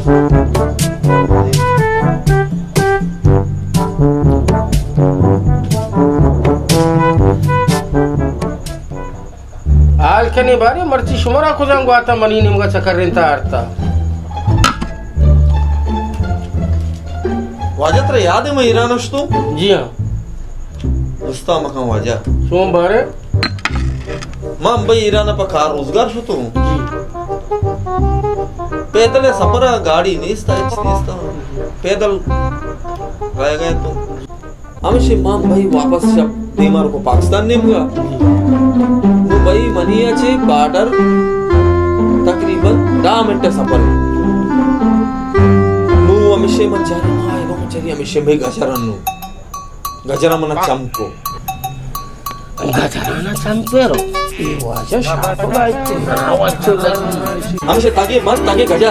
Alkani bari marci shumara ko zango ata mani nimga chakarinta arta. वाजा तेरा याद है मैं ईरान तो? जी हाँ। उस्ता मकान वाजा। सोम बारे? मां भाई ईरान पर कार रोजगार शो तो? जी। पैदल है सफरा गाड़ी निस्ता पैदल रह गए तो हम शे मां भाई वापस जब नेमार को पाकिस्तान ने हुआ वो भाई मनिया चे बॉर्डर तकरीबन 10 मिनट सफर नु हमेशा मन जाने ना नो चली हमेशा भाई गजरा मना चमको गजराना चमपेरो ये वाजा शातो लाइट नावाचो हमेशा ताके गजर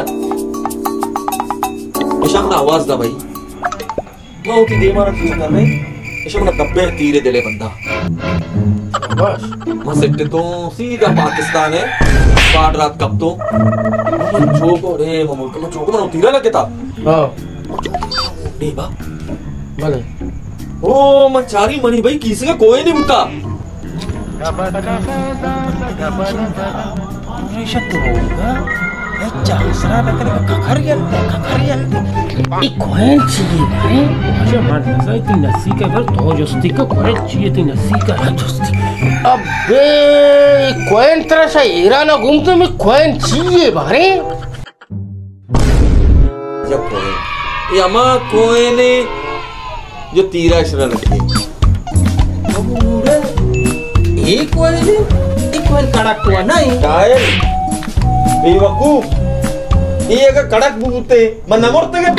इशाम ना आवाज दा भाई मैं उठी नेमार की कर रहे इशाम ना दब्बे तीरे दिले बंदा बस मसेट तो सीधा पाकिस्तान है बाढ़ रात कब तो चोको रे मुल्क में चोको में तीरा लगे था हाँ नहीं बा भले ओ मचारी मनी भाई किसी का कोई नहीं बुता रेशा तो होगा ये चांसरा लेकर खखरियल कोई चाहिए भाई मुझे मन नज़र इतनी नसी का फिर तो जोस्ती का कोई चाहिए इतनी नसी का जोस्ती अबे कोई तरह से ईरान घूमते में कोई चाहिए भाई जब कोई ये अमा कोई ने जो तीरा इशरा रखे एक कोई कड़क हुआ नहीं टायर बेवकूफ ये अगर कड़क बुते मन नमरते के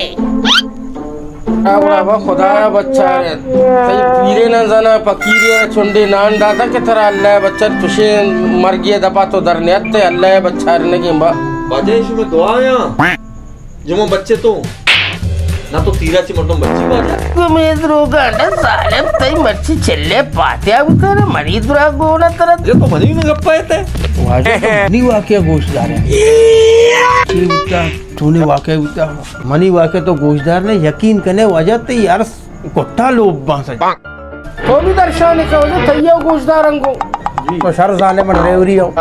अब खुदा बच्चा है सही पीरे न जाना फकीरे चुंडे नान दादा के तरह अल्लाह बच्चा तुझे मर गया दपा तो दरने अत्ते अल्लाह बच्चा रने के बा बाजे इसमें दुआ या जो बच्चे तो ना तो तीरा ची मर्दों बच्ची बाजा तुम्हें रोगा ना साले तई मच्छी चले पाते अब तेरे मरीज दुरा गोना तरह ये तो मनी में गप्पा है नहीं वाकया गोश्तदार है तूने वाकया उता मनी वाकया तो गोश्तदार ने यकीन करने वजह तो यार कोठा लोग बांस तो भी दर्शन का वजह तैया गोश्तदार अंगो तो शर जाने में रेवरी हो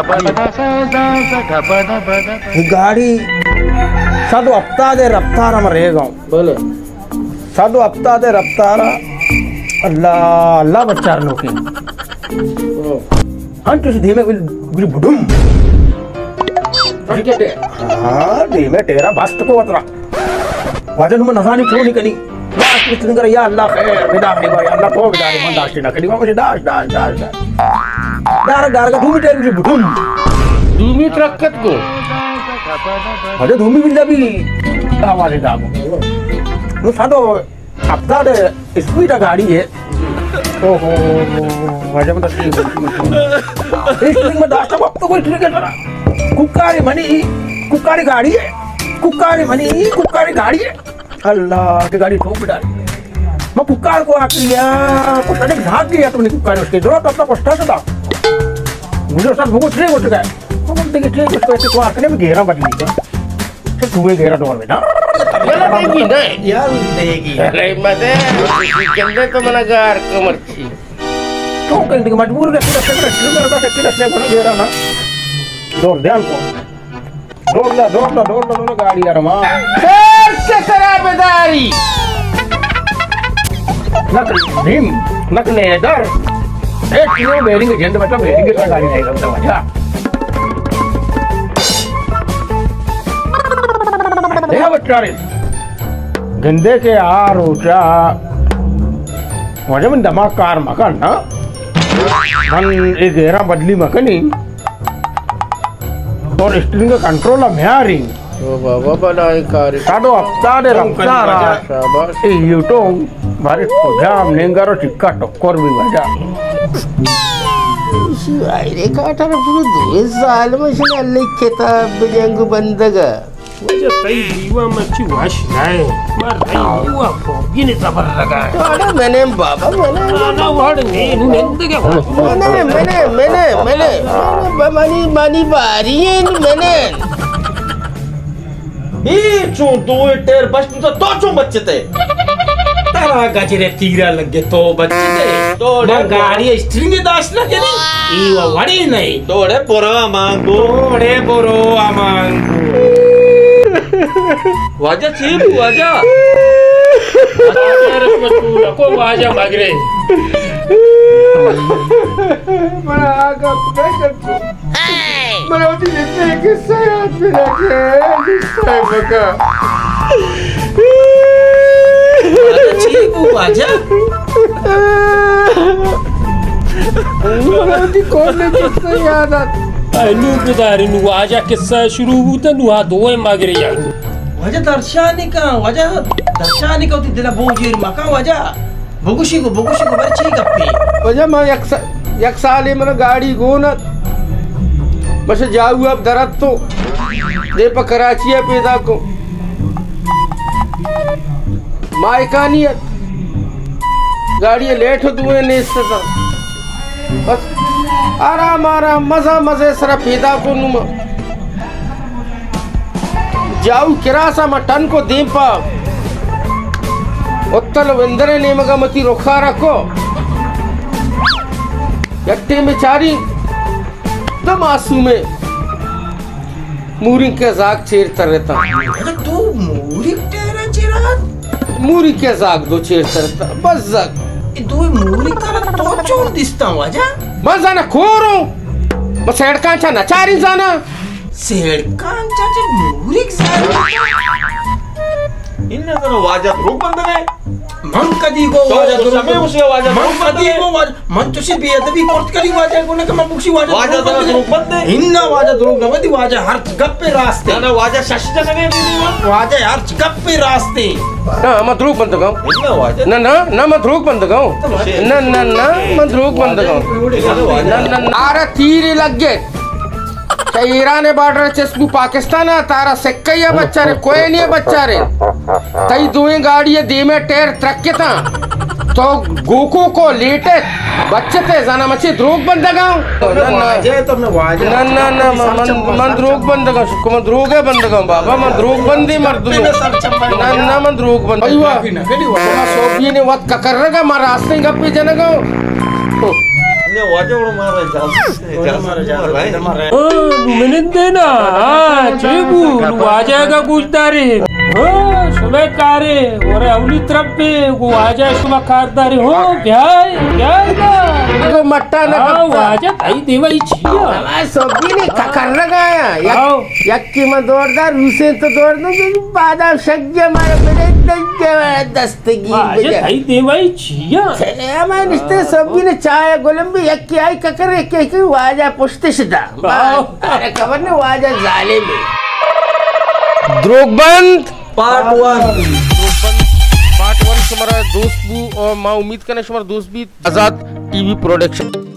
गाड़ी साधु हफ्ता दे रफ्तार हम रहेगा बोले साधु हफ्ता दे रफ्तार अल्लाह अल्लाह बच्चा लोके हाँ तुझे धीमे बिल बुडुम हाँ धीमे तेरा बस्त को उतरा वजन में नजानी क्यों नहीं करी लास्ट में तुम कर या अल्लाह खैर विदा नहीं भाई अल्लाह को विदा नहीं दाश्त ना करी वहाँ मुझे दाश्त दार का धूमी तेरे मुझे बुडुम धूमी रखत को अरे धूमी बिल्ला भी आवाज़ दागो वो साधो हफ्ता दे स्पीड गाड़ी है ओहो वजह में तो स्ट्रिंग में दास्ता अब तो कोई ठीक है ना कुकारी मनी कुकारी गाड़ी है कुकारी मनी कुकारी गाड़ी है अल्लाह की गाड़ी ठोक डाली मैं कुकार को आखिरिया कुछ अनेक झाग गया तुमने कुकारी उसके जरूरत अपना पस्ता से दाग मुझे साथ भूख नहीं उठ गया देखिए ठीक उसको ऐसे को आखने में घेरा बदली का फिर धुएं घेरा डोर में ना देगी ना यार देगी अरे मते कंधे तो मना गार कमरची तो कंधे मजबूर है पूरा को घेरा ना डोर ध्यान को डोर गाड़ी यार मां से खराबदारी नकले दर एक किलो बेरिंग झंड बचा बेरिंग का गाड़ी नहीं करता मजा देखा बच्चा रे गंदे के आर ऊंचा वजह में दमाग कार मकान ना मन एक घेरा बदली मकनी और स्टीरिंग का कंट्रोल में आ रही ओ बाबा बनाई कार साडो हफ्ता दे रफ्तार शाबाश ये तो भारी जाम नेंगारो टिक्का टक्कर भी मजा आईरे काटा पूरे 2 साल में से लिखे था बजंग बंदगा मुझे सही दीवा मच्छी वाश है मार नहीं हुआ फोगी ने सबर लगा अरे मैंने बाबा मैंने ना वर्ड नहीं क्या मैंने मानी बारी है मैंने ही चू दो टेर बस तो चू बच्चे थे तारा गजरे तीरा लगे तो बच्चे थे तो गाड़ी स्ट्रिंग दास लगे नहीं ई वड़ी नहीं तोड़े बोरा मांगो तोड़े बोरो अमांगो वाजा चीप वाजा को वाजा मगरे मला आगा काय करतो मला होती येते किस्सा याद में रखे किस्सा बका वाजा मला होती कोण किस्सा याद आत नु गुदारी नु वाजा किस्सा शुरू होता नु हा दोय मगरे या वाजा दर्शनिका होती दिला बोजेर मका वाजा बघुशी को बरची गप्पी वजह मैं एक साल मला गाड़ी गोनत बस जाऊ अब दरद तो दे पर कराची है पैदा को मायकानियत गाड़ी लेट हो दुए ने था बस आराम मजा मजे सरा पैदा को नुमा जाऊ किरासा में टन को दे पा उत्तल वेंदरे ने मगा मती रोखा रखो यट्टे में चारी दम आंसू में मूरी के जाग चेरता रहता तू मूरी टेरा चिरात मूरी के जाग दो चेरता रहता बस जाग तू मूरी का तो चोर दिसता वाजा बस जाना खोरो बस हेडका चा नचारी जाना सेडकांचा मूरी इन्ने तो वाजा रूप बंद गए मन कदी गो वाजा तो समय उसे वाजा मन कदी गो वाजा मन तुझे बेअदबी कोर्ट करी वाजा को ने कमा बुक्सी वाजा तो रूप बंद है इन्ना वाजा द्रोग नवदी वाजा हर गप्पे रास्ते ना वाजा शशि जगने वाजा हर गप्पे रास्ते ना मत रोक बंद गाओ इन्ना वाजा ना मत रोक बंद गाओ ना मत रोक बंद गाओ आरा तीर लग गए ईरान बॉर्डर चेस्पू पाकिस्तान तारा सिक्का बच्चा रे कोई नहीं है बच्चा रे तई दुए गाड़ी दे में टेर ट्रक के था तो गोको को लेटे बच्चे थे जाना मच्छी द्रोग बंद गाओ ना मन द्रोग बंद गाओ शुक्र मन द्रोग है बंद गाओ बाबा मन द्रोग बंदी मर्द ना मन द्रोग बंद सोफी ने वत ककर रगा मार रास्ते गप्पी जन गाओ ने वाजा उड़ मार जा मैंने देना चेबू वाजा का गुजदारे सुबह कारे और अवली तरफ पे वो आजा सुबह कारदारे हो ब्याय ना मट्टा ना वाजा ताई देवाई छिया सोफी ने ककर लगाया यक्की में दौड़दार रूसे तो दौड़ना जो बादाम शक्य मारे बड़े दस्तगी वाजा ताई देवाई छिया मैं निश्चित सोफी ने चाय गोलंबी यक्की आई ककर एक वाजा पुष्टि सिदा अरे खबर ने वाजा जाले में द्रोगबंद पार्ट 1 हमारा दोस्त भी और मैं उम्मीद करने हमारा दोस्त भी आजाद टीवी प्रोडक्शन।